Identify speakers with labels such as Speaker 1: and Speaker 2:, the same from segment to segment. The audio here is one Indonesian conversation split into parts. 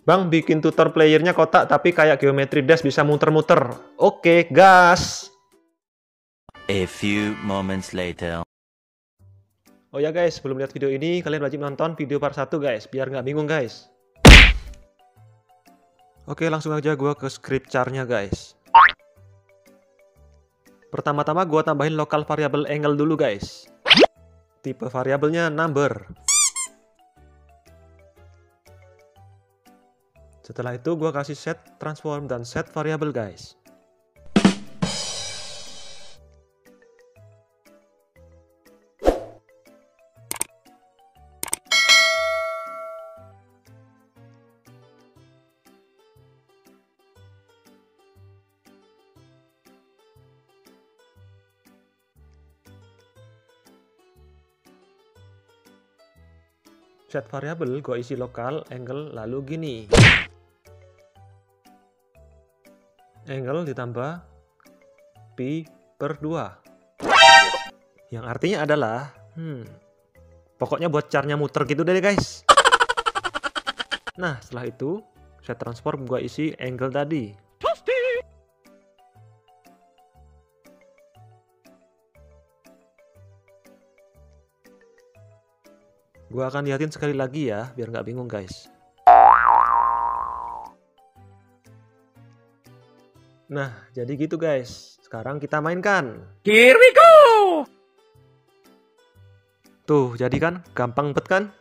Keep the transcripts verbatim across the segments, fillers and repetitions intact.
Speaker 1: Bang, bikin tutor playernya kotak tapi kayak geometry dash bisa muter-muter. Oke, gas.
Speaker 2: A few moments later.
Speaker 1: Oh ya guys, sebelum lihat video ini, kalian wajib nonton video part satu guys, biar nggak bingung guys. Oke, langsung aja gua ke script char-nya guys. Pertama-tama gua tambahin lokal variable angle dulu guys. Tipe variabelnya number. Setelah itu gua kasih set transform dan set variable guys. Set variable gue isi lokal angle lalu gini. Angle ditambah pi per dua. Yang artinya adalah hmm, pokoknya buat carnya muter gitu deh guys. Nah setelah itu set transform gue isi angle tadi. Gue akan liatin sekali lagi ya, biar nggak bingung guys. Nah, jadi gitu guys. Sekarang kita mainkan.
Speaker 3: Here we go!
Speaker 1: Tuh, jadi kan? Gampang banget kan?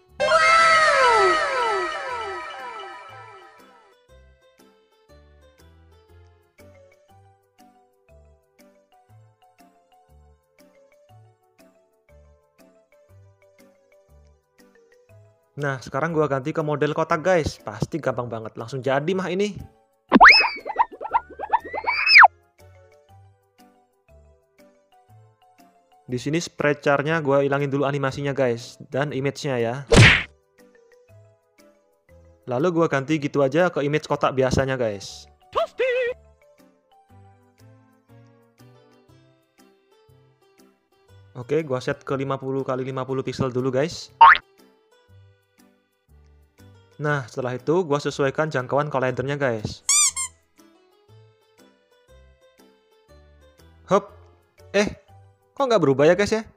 Speaker 1: Nah, sekarang gua ganti ke model kotak guys. Pasti gampang banget. Langsung jadi mah ini. Di sini spread char-nya gua ilangin dulu animasinya guys dan image-nya ya. Lalu gua ganti gitu aja ke image kotak biasanya guys. Oke, gua set ke lima puluh kali lima puluh pixel dulu guys. Nah, setelah itu gua sesuaikan jangkauan collidernya guys. Hop. Eh, kok nggak berubah ya guys ya?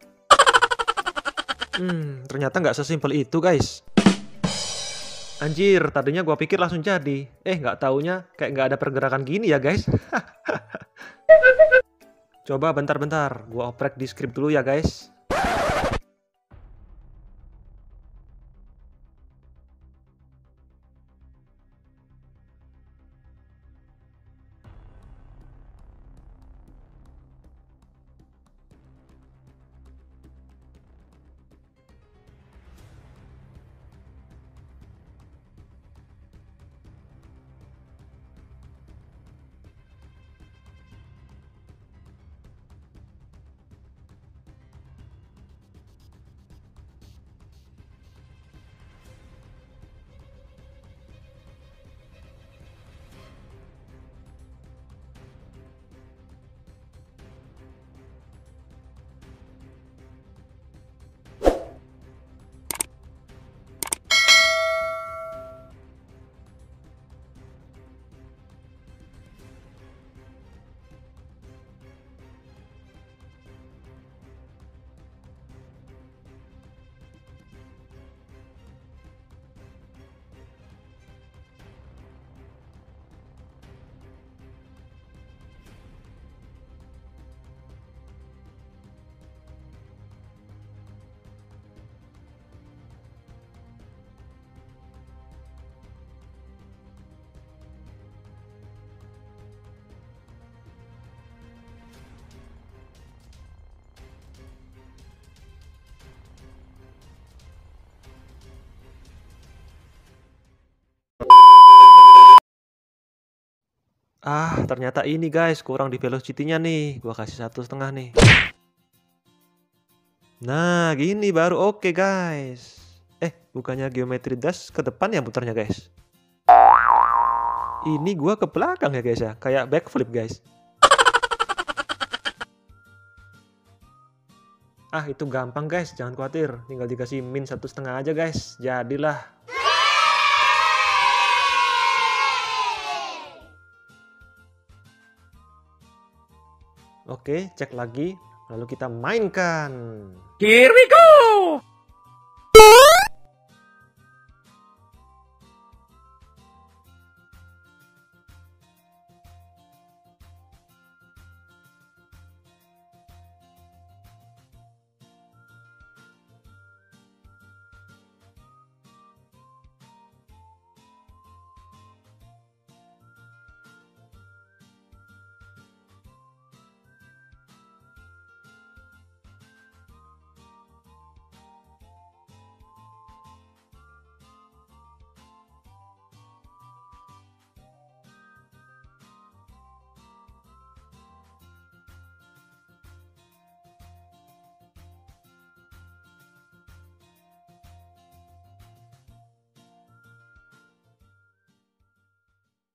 Speaker 1: Hmm, ternyata nggak sesimpel itu guys. Anjir, tadinya gua pikir langsung jadi. Eh, nggak taunya kayak nggak ada pergerakan gini ya guys. Coba bentar-bentar, gua oprek di script dulu ya guys. Ah, ternyata ini guys, kurang di velocity-nya nih. Gua kasih satu setengah nih. Nah, gini baru oke guys. Eh, bukannya geometry dash ke depan ya putarnya guys? Ini gua ke belakang ya guys ya, kayak backflip guys. Ah, itu gampang guys, jangan khawatir. Tinggal dikasih min satu setengah aja guys. Jadilah. Oke, cek lagi. Lalu kita mainkan.
Speaker 3: Here we go!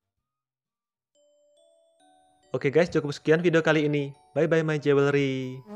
Speaker 1: Oke guys, cukup sekian video kali ini. Bye bye my jewelry.